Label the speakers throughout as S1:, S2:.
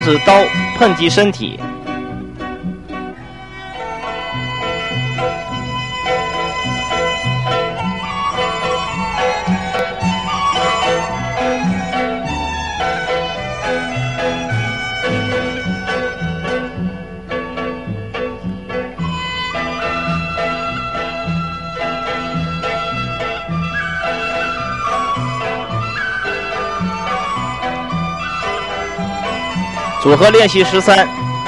S1: 止刀碰击身体。组合练习13。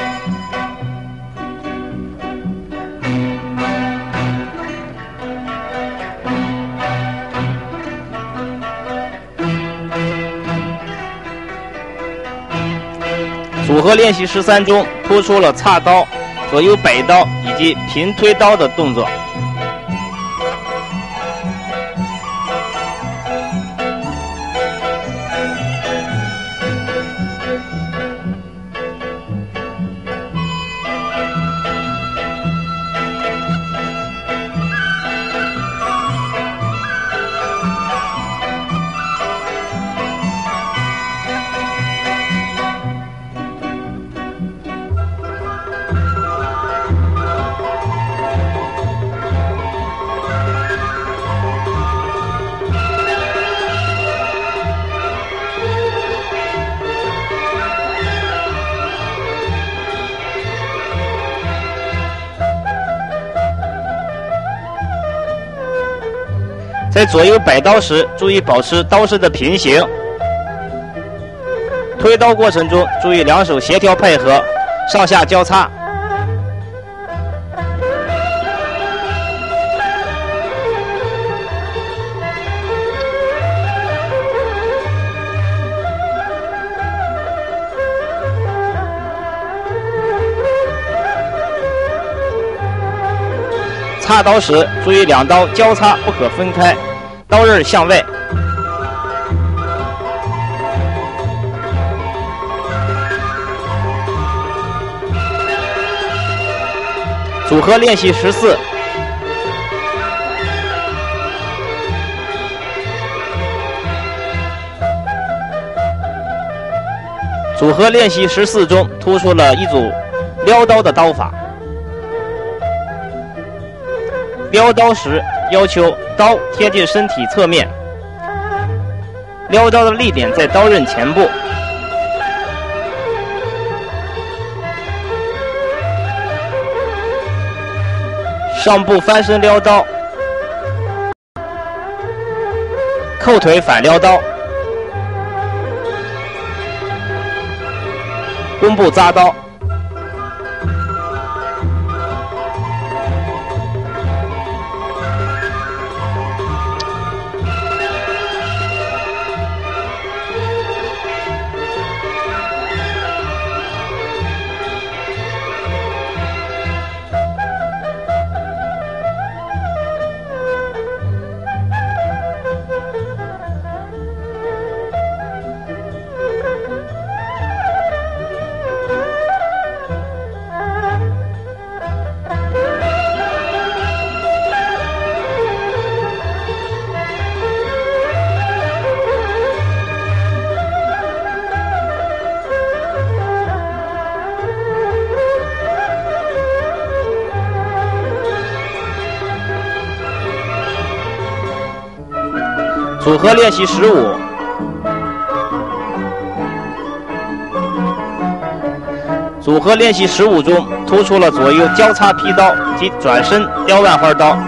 S1: 组合练习13中突出了叉刀、左右摆刀以及平推刀的动作。在左右摆刀时，注意保持刀身的平行。推刀过程中，注意两手协调配合，上下交叉。插刀时，注意两刀交叉不可分开，刀刃向外。组合练习14。组合练习14中突出了一组撩刀的刀法。撩刀时要求刀贴近身体侧面，撩刀的力点在刀刃前部。上部翻身撩刀，扣腿反撩刀，弓步扎刀。组合练习15。组合练习15中突出了左右交叉劈刀及转身雕万花刀。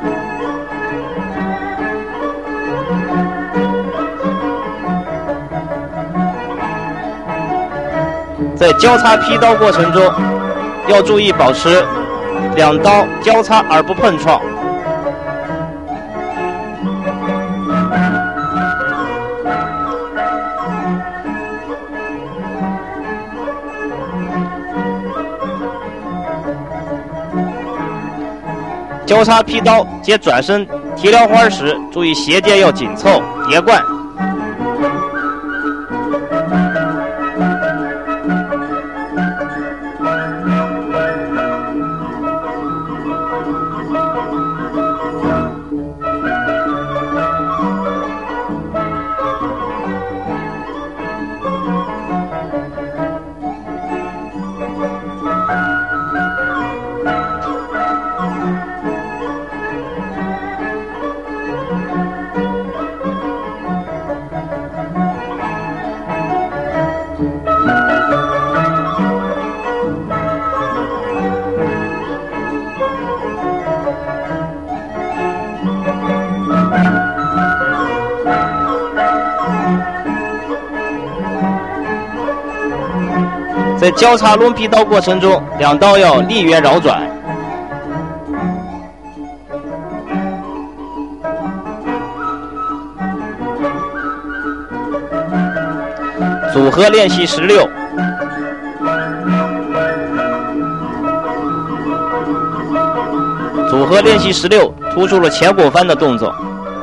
S1: 在交叉劈刀过程中，要注意保持两刀交叉而不碰撞。交叉劈刀接转身提撩花时，注意斜肩要紧凑，叠贯。 在交叉抡劈刀过程中，两刀要逆圆绕转。组合练习16。组合练习16突出了前滚翻的动作。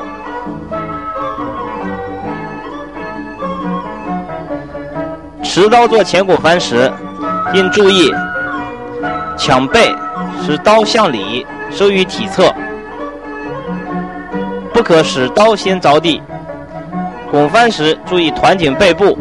S1: 持刀做前滚翻时，应注意抢背，使刀向里收于体侧，不可使刀先着地。滚翻时注意团紧背部。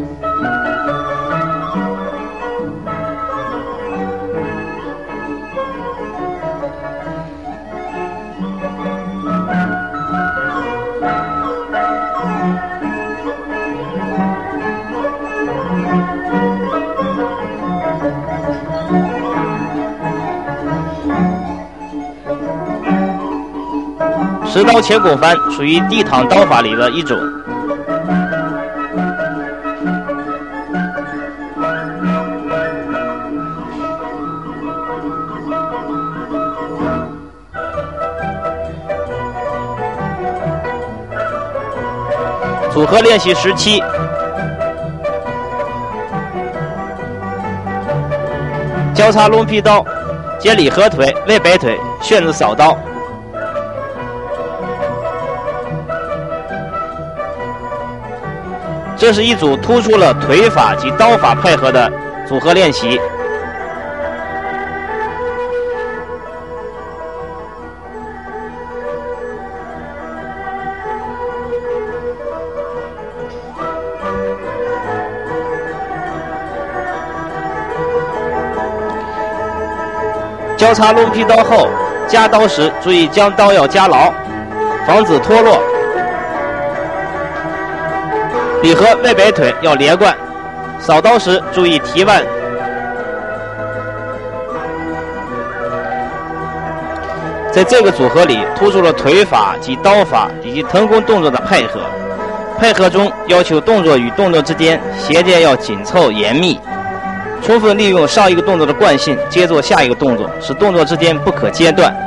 S1: 持刀前滚翻属于地躺刀法里的一种。组合练习17。交叉抡劈刀，接里合腿、背摆腿、旋子扫刀。这是一组突出了腿法及刀法配合的组合练习。交叉抡劈刀后，夹刀时注意将刀要夹牢，防止脱落。里合背摆腿要连贯，扫刀时注意提腕。在这个组合里，突出了腿法及刀法以及腾空动作的配合。配合中要求动作与动作之间衔接要紧凑严密，充分利用上一个动作的惯性，接做下一个动作，使动作之间不可间断。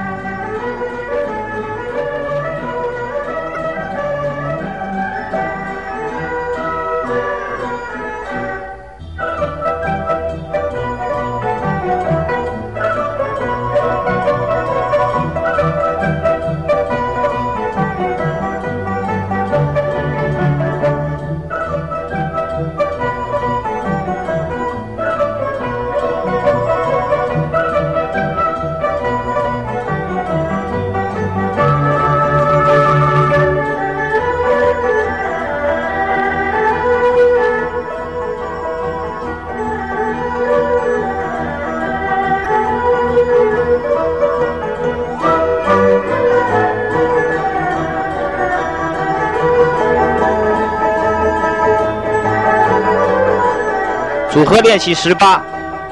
S1: 组合练习18。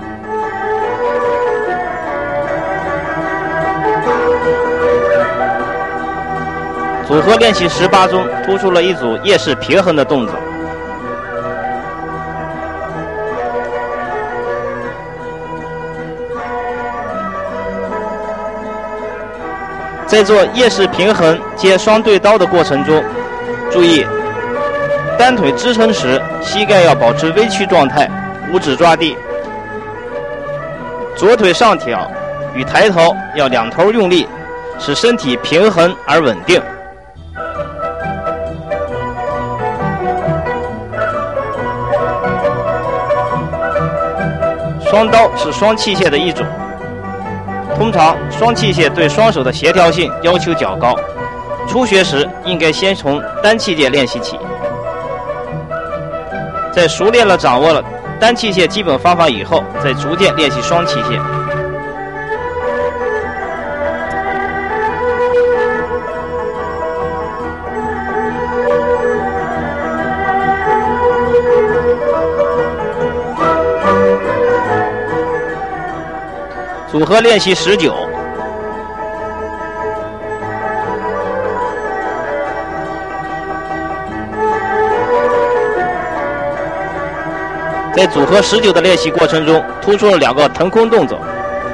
S1: 组合练习18中突出了一组腋式平衡的动作。在做腋式平衡接双对刀的过程中，注意单腿支撑时，膝盖要保持微曲状态，五指抓地。左腿上挑与抬头要两头用力，使身体平衡而稳定。双刀是双器械的一种，通常双器械对双手的协调性要求较高，初学时应该先从单器械练习起。在熟练了掌握了单器械基本方法以后，再逐渐练习双器械。组合练习19。 在组合19的练习过程中，突出了2个腾空动作。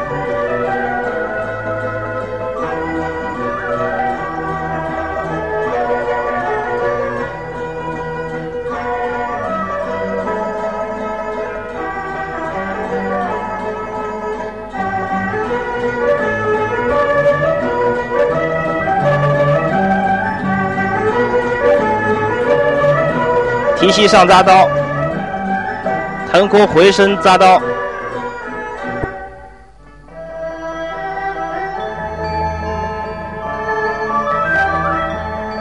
S1: 提膝上扎刀，腾空回身扎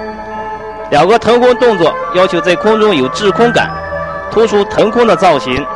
S1: 刀。2个腾空动作要求在空中有滞空感，突出腾空的造型。